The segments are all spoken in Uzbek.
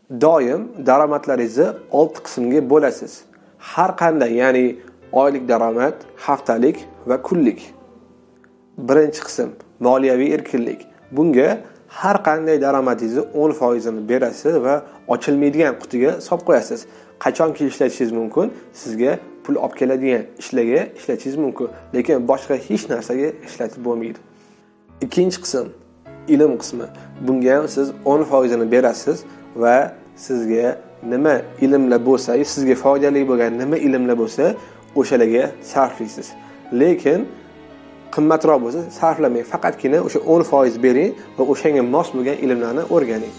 doim daromadlaringizni 6 qismga bo'lasiz. Har qanday, ya'ni oylik daromad, haftalik va kunlik. Birinchi qism moliyaviy erkinlik. Bunga har qanday daromadingizni 10% ni berasiz va ochilmaydigan qutiga solib qo'yasiz. Qachonki ishlatishingiz mumkin, sizga pul olib keladigan ishlarga ishlatishingiz mumkin, lekin boshqa hech narsaga ishlatib bo'lmaydi. Ikkinchi qism ilm qismi. Bunga ham siz 10% ni berasiz va sizga nima ilmlar bo'lsa, sizga foydali bo'lgan nima ilmlar bo'lsa, o'shalarga sarflaysiz. Lekin qimmatroq bo'lsa sarflamang, faqatgina o'sha 10% bering va o'shanga mos bo'lgan ilmlarni o'rganing.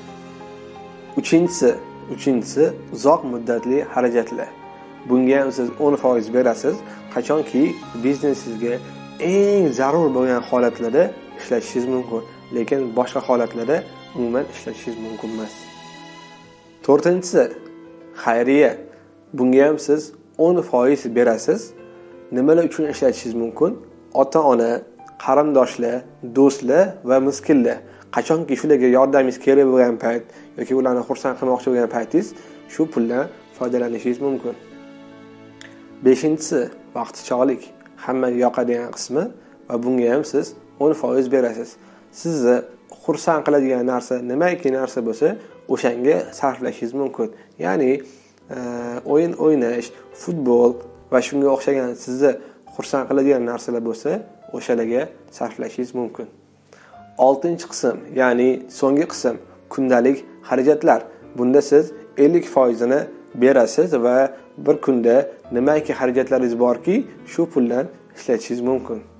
Uchinchisi uzoq muddatli xarajatlar. Bunga ham siz 10% berasiz, qachonki biznesingizga eng zarur bo'lgan holatlarda ishlatishingiz mumkin, lekin boshqa holatlarda umuman ishlatishingiz mumkin emas. To'rtinchisi xayriya. Bunga ham siz 10% berasiz. Nimalar uchun ishlatishingiz mumkin? Ota-ona, qarindoshlar, do'stlar va miskinlar. Qachonki shularga yordamingiz kerak bo'lgan payt yoki ularni xursand qilmoqchi bo'lgan paytingiz, shu puldan foydalanishingiz mumkin. Beshinchisi vaqtichog'lik. Hammaga yoqadigan qismi va bunga ham siz 10% berasiz. Sizni xursand qiladigan narsa nimaki narsa bo'lsa, o'shanga sarflashingiz mumkin. Ya'ni o'yin o'ynash, futbol va shunga o'xshagan sizni xursand qiladigan narsalar bo'lsa, o'shalarga sarflashingiz mumkin. 6-qism, ya'ni so'nggi qism kundalik xarajatlar. Bunda siz 50% ni berasiz va bir kunda nimaki xarajatlaringiz borki, shu puldan ishlatishingiz mumkin.